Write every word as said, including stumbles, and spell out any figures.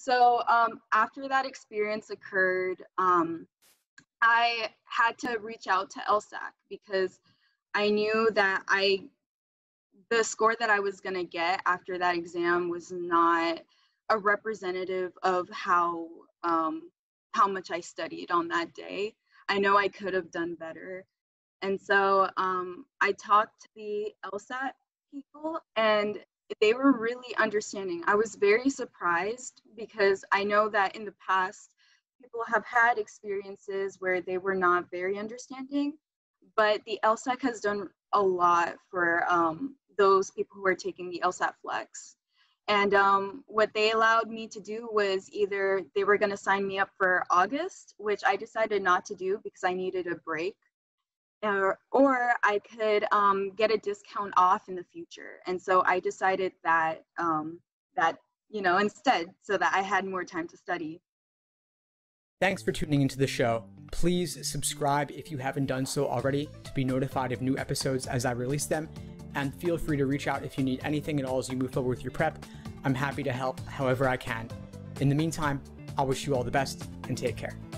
So um, after that experience occurred, um, I had to reach out to LSAC because I knew that I the score that I was going to get after that exam was not a representative of how um, how much I studied on that day. I know I could have done better. And so um, I talked to the LSAT people, and they were really understanding. I was very surprised because I know that in the past, people have had experiences where they were not very understanding, but the LSAC has done a lot for um, those people who are taking the LSAT Flex. And um, what they allowed me to do was either they were going to sign me up for August, which I decided not to do because I needed a break, or, or I could um, get a discount off in the future. And so I decided that, um, that, you know, instead, so that I had more time to study. Thanks for tuning into the show. Please subscribe if you haven't done so already to be notified of new episodes as I release them. And feel free to reach out if you need anything at all as you move forward with your prep. I'm happy to help however I can. In the meantime, I wish you all the best and take care.